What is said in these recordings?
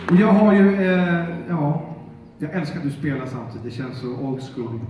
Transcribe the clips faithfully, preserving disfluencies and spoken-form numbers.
Och jag har ju, eh, ja, jag älskar att du spelar samtidigt, det känns så old school.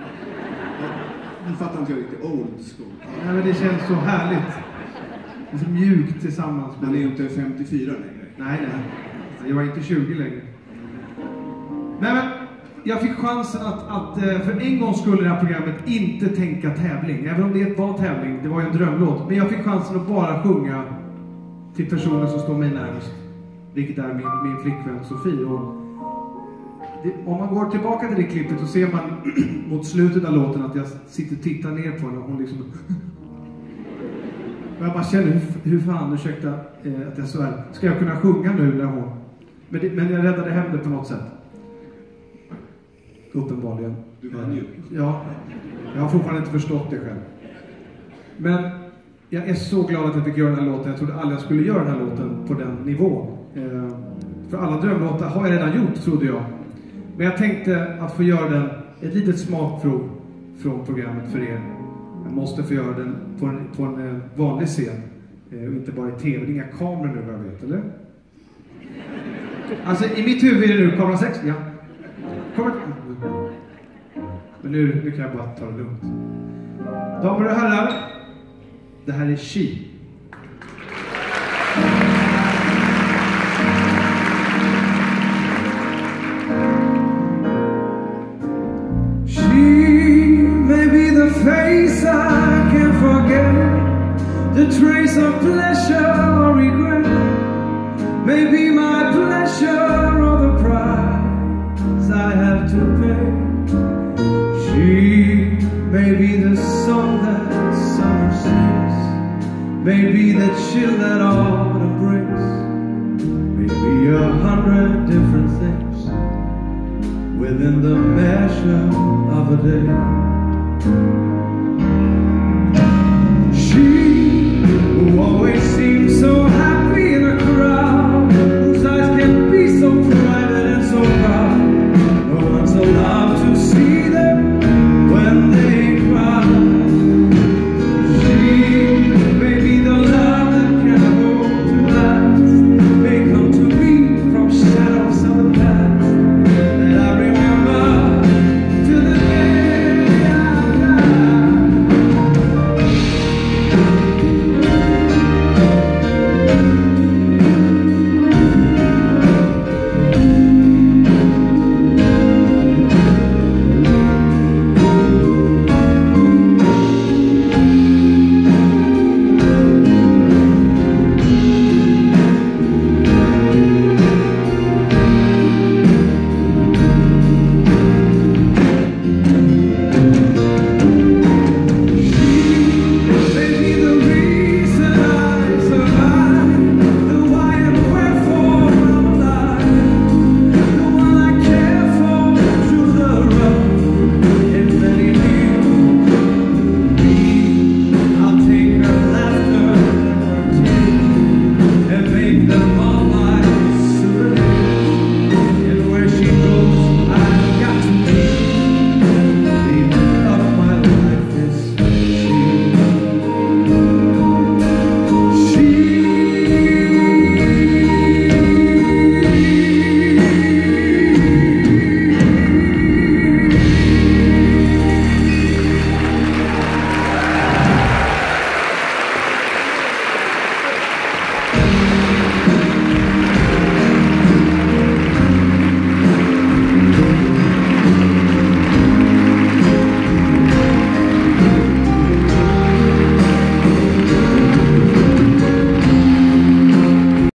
Nu fattar inte jag riktigt old school. Ja, men det känns så härligt. Det är så mjukt tillsammans. Man är ju inte femtiofyra längre. Nej, nej. Jag var inte tjugo längre. Nej, men jag fick chansen att, att för en gång skulle det här programmet inte tänka tävling. Även om det var tävling, det var ju en drömlåt. Men jag fick chansen att bara sjunga till personer som står mig närmast. Vilket är min, min flickvän Sofie. Och det, om man går tillbaka till det klippet så ser man mot slutet av låten att jag sitter och tittar ner på henne och hon liksom... Och jag bara känner, hur, hur fan, ursäkta eh, att jag så här, ska jag kunna sjunga nu när hon... Men, det, men jag räddade hem det på något sätt. Uppenbarligen. Du vann ju. Ja, jag har fortfarande inte förstått det själv. Men jag är så glad att jag fick göra den här låten. Jag trodde aldrig jag skulle göra den här låten på den nivån. Eh, för alla drömlåtar har jag redan gjort, trodde jag. Men jag tänkte att få göra den, ett litet smakprov från programmet för er. Jag måste få göra den på en, på en eh, vanlig scen. Eh, och inte bara i tv. Det är inga kameror nu, vad jag vet, eller? Alltså, i mitt huvud är det nu kamera sex. Ja. Kommer... Men nu, nu kan jag bara ta det lugnt. Damer och herrar, det här är She. The face I can't forget, the trace of pleasure or regret, maybe my pleasure or the price I have to pay. She may be the song that summer sings, maybe the chill that autumn brings, maybe a hundred different things within the measure of a day.